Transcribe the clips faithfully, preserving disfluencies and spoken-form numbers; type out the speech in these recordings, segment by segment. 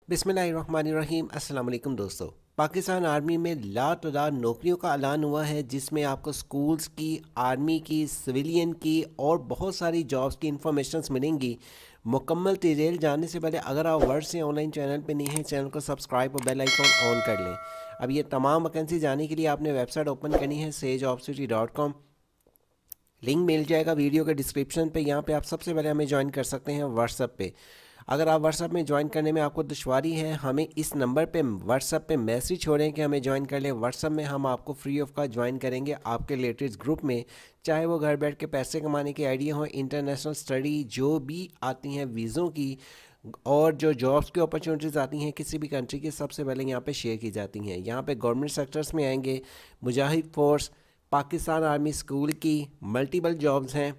बिस्मिल्लाहिर्रहमानिर्रहीम। अस्सलाम वालेकुम दोस्तों। पाकिस्तान आर्मी में लातदार नौकरियों का ऐलान हुआ है, जिसमें आपको स्कूल्स की, आर्मी की, सिविलियन की और बहुत सारी जॉब्स की इंफॉर्मेशंस मिलेंगी। मुकम्मल डिटेल जानने से पहले अगर आप वर्ड से ऑनलाइन चैनल पे नहीं हैं, चैनल को सब्सक्राइब और बेल आइकॉन ऑन कर लें। अब ये तमाम वैकेंसी जाने के लिए आपने वेबसाइट ओपन करनी है sage opsity dot com. Link मिल जाएगा वीडियो के डिस्क्रिप्शन पे। यहाँ पे आप सबसे पहले हमें ज्वाइन कर सकते हैं व्हाट्सएप पे। अगर आप व्हाट्सएप में ज्वाइन करने में आपको दुश्वारी है, हमें इस नंबर पे व्हाट्सएप पे मैसेज छोड़ें कि हमें ज्वाइन कर लें। व्हाट्सएप में हम आपको फ्री ऑफ कॉस्ट ज्वाइन करेंगे आपके लेटेस्ट ग्रुप में, चाहे वो घर बैठ के पैसे कमाने की आइडिया हो, इंटरनेशनल स्टडी जो भी आती हैं वीज़ों की, और जो जॉब्स की अपॉर्चुनिटीज़ आती हैं किसी भी कंट्री की, सबसे पहले यहाँ पे शेयर की जाती हैं। यहाँ पे गवर्नमेंट सेक्टर्स में आएंगे, Mujahid force, Pakistan army school की मल्टीपल जॉब्स हैं।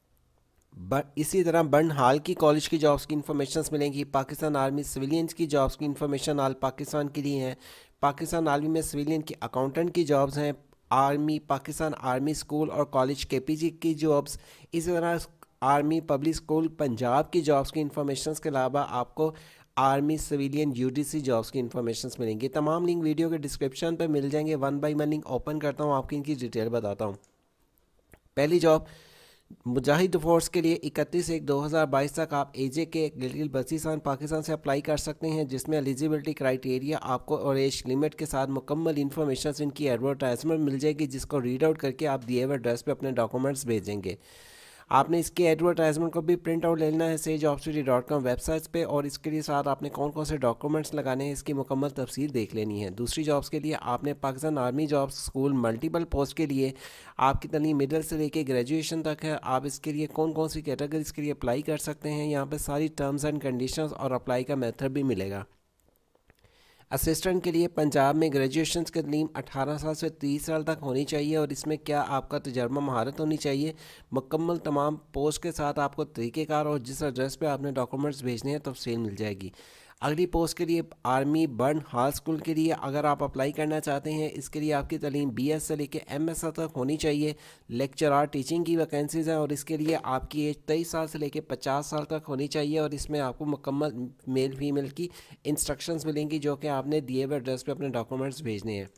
बट इसी तरह बर्न हाल की कॉलेज की जॉब्स की इन्फॉर्मेशन मिलेंगी। पाकिस्तान आर्मी सिविलियंस की जॉब्स की इन्फॉर्मेशन आल पाकिस्तान के लिए हैं। पाकिस्तान आर्मी में सिविलियन की अकाउंटेंट की जॉब्स हैं। आर्मी पाकिस्तान आर्मी स्कूल और कॉलेज केपीजी की जॉब्स। इसी तरह आर्मी पब्लिक स्कूल पंजाब की जॉब्स की इन्फॉर्मेशन के अलावा आपको आर्मी सिविलियन यूडीसी जॉब्स की इन्फॉर्मेशन मिलेंगी। तमाम लिंक वीडियो के डिस्क्रिप्शन पर मिल जाएंगे। One by one link open करता हूँ, आपकी इनकी डिटेल बताता हूँ। पहली जॉब मुजाहिद फोर्स के लिए इकतीस एक दो हज़ार बाईस तक आप एजे के गिलगित बल्तिस्तान पाकिस्तान से अप्लाई कर सकते हैं, जिसमें एलिजिबिलिटी क्राइटेरिया आपको और एज लिमिट के साथ मुकम्मल इन्फॉर्मेशन इनकी एडवर्टाइजमेंट मिल जाएगी, जिसको रीड आउट करके आप दिए हुए एड्रेस पे अपने डॉक्यूमेंट्स भेजेंगे। आपने इसके एडवर्टाइजमेंट को भी प्रिंट आउट लेना है sage opsity dot com website पे, और इसके लिए साथ आपने कौन कौन से डॉक्यूमेंट्स लगाने हैं इसकी मुकम्मल तफसील देख लेनी है। दूसरी जॉब्स के लिए आपने Pakistan army jobs school multiple post के लिए आपकी तलीम मिडिल से लेके ग्रेजुएशन तक है। आप इसके लिए कौन कौन सी कैटेगरीज के लिए अप्लाई कर सकते हैं, यहाँ पर सारी टर्म्स एंड कंडीशंस और अप्लाई का मेथड भी मिलेगा। असिस्टेंट के लिए पंजाब में ग्रेजुएशन की तलीम अठारह साल से तीस साल तक होनी चाहिए, और इसमें क्या आपका तजर्बा महारत होनी चाहिए। मुकम्मल तमाम पोस्ट के साथ आपको तरीक़ेकार और जिस एड्रेस पे आपने डॉक्यूमेंट्स भेजने हैं तफसील मिल जाएगी। अगली पोस्ट के लिए आर्मी बर्न हाल स्कूल के लिए अगर आप अप्लाई करना चाहते हैं, इसके लिए आपकी तालीम बी एस से लेकर एम एस तक होनी चाहिए। लेक्चरार टीचिंग की वैकेंसीज़ हैं, और इसके लिए आपकी एज तेईस साल से लेकर पचास साल तक होनी चाहिए, और इसमें आपको मुकम्मल मेल फीमेल की इंस्ट्रक्शंस मिलेंगी, जो कि आपने दिए हुए एड्रेस पे अपने डॉक्यूमेंट्स भेजने हैं।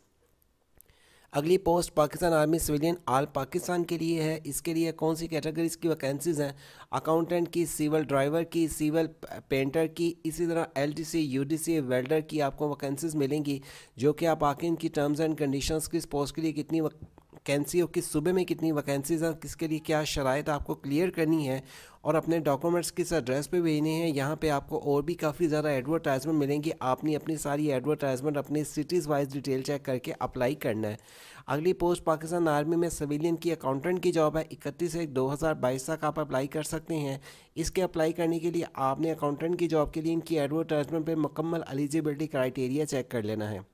अगली post Pakistan army civilian all Pakistan के लिए है। इसके लिए कौन सी कैटेगरीज की वैकेंसीज़ हैं? अकाउंटेंट की, सिविल ड्राइवर की, सिविल पेंटर की, इसी तरह एलडीसी, यूडीसी, वेल्डर की आपको वैकेंसीज़ मिलेंगी, जो कि आप आके इनकी टर्म्स एंड कंडीशंस किस पोस्ट के लिए कितनी वैकेंसी और किस सूबे में कितनी वैकेंसीज हैं, किसके लिए क्या शराइत आपको क्लियर करनी है और अपने डॉक्यूमेंट्स किस एड्रेस पे भेजने हैं। यहाँ पे आपको और भी काफ़ी ज़्यादा एडवर्टाइजमेंट मिलेंगी। आपने अपनी सारी एडवर्टाइजमेंट अपनी सिटीज़ वाइज डिटेल चेक करके अप्लाई करना है। अगली पोस्ट पाकिस्तान आर्मी में सिविलियन की अकाउंटेंट की जॉब है। इकतीस एक दो हज़ार बाईस तक आप अप्लाई कर सकते हैं। इसके अप्लाई करने के लिए आपने अकाउंटेंट की जॉब के लिए इनकी एडवर्टाइजमेंट पर मुकम्मल एलिजिबिलिटी क्राइटेरिया चेक कर लेना है।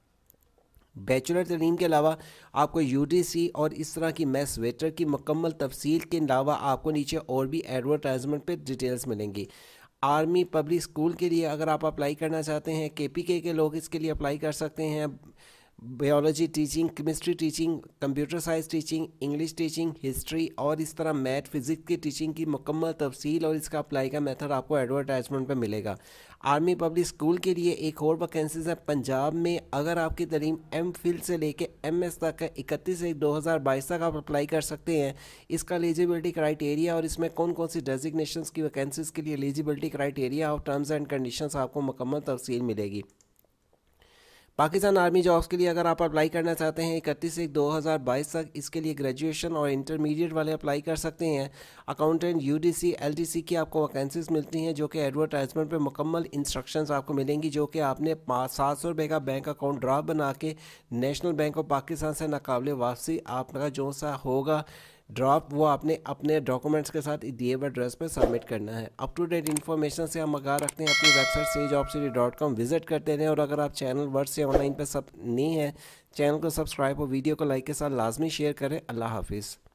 बैचलर तलीम के अलावा आपको यूडीसी और इस तरह की मैथ्स वेटर की मुकम्मल तफसील के अलावा आपको नीचे और भी एडवर्टाइजमेंट पे डिटेल्स मिलेंगी। आर्मी पब्लिक स्कूल के लिए अगर आप अप्लाई करना चाहते हैं, केपीके के लोग इसके लिए अप्लाई कर सकते हैं। Biology teaching, chemistry teaching, computer science teaching, English teaching, history और इस तरह मैथ फिज़िक्स की टीचिंग की मुकम्मल तफसील और इसका अप्लाई का मेथड आपको एडवर्टाइजमेंट पे मिलेगा। आर्मी पब्लिक स्कूल के लिए एक और वैकेंसीज है पंजाब में। अगर आपकी तालीम एम फिल से लेके एम एस तक है, इकतीस एक दो हज़ार बाईस तक आप अप्लाई कर सकते हैं। इसका एलिजिबिलिटी क्राइटेरिया और इसमें कौन कौन सी डेजिग्नेशंस की वैकेंसीज के लिए एलिजिबिलिटी क्राइटेरिया और टर्म्स एंड कंडीशंस आपको मुकम्मल तफसील मिलेगी। पाकिस्तान आर्मी जॉब्स के लिए अगर आप अप्लाई करना चाहते हैं इकतीस एक दो हज़ार बाईस तक, इसके लिए ग्रेजुएशन और इंटरमीडिएट वाले अप्लाई कर सकते हैं। अकाउंटेंट, यूडीसी, एलडीसी की आपको वैकेंसीज मिलती हैं, जो कि एडवर्टाइजमेंट पे मुकम्मल इंस्ट्रक्शंस आपको मिलेंगी, जो कि आपने पाँच सात सौ रुपये का बैंक अकाउंट ड्राफ्ट बना के नेशनल बैंक ऑफ पाकिस्तान से नाकाबिले वापसी आपका जो सा होगा ड्राफ्ट, वो आपने अपने डॉक्यूमेंट्स के साथ दिए हुए एड्रेस पर सबमिट करना है। अप टू डेट इन्फॉर्मेशन से हम आगाह रखते हैं। अपनी website sage opsity dot com visit करते रहें, और अगर आप चैनल वर्ड से ऑनलाइन पर सब नहीं है, चैनल को सब्सक्राइब और वीडियो को लाइक के साथ लाजमी शेयर करें। अल्लाह हाफिज़।